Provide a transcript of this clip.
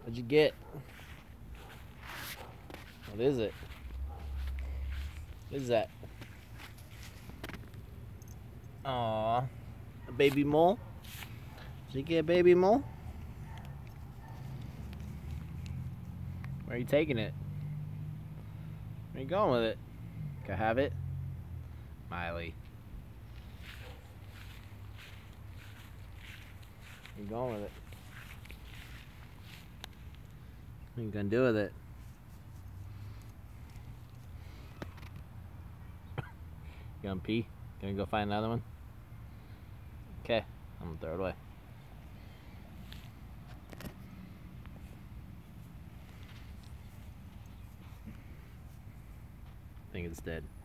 What'd you get? What is it? What is that? Aww. A baby mole? Did you get a baby mole? Where are you taking it? Where are you going with it? Can I have it? Miley. Where you going with it? What are you gonna do with it? You gonna pee? Gonna go find another one? Okay, I'm gonna throw it away. I think it's dead.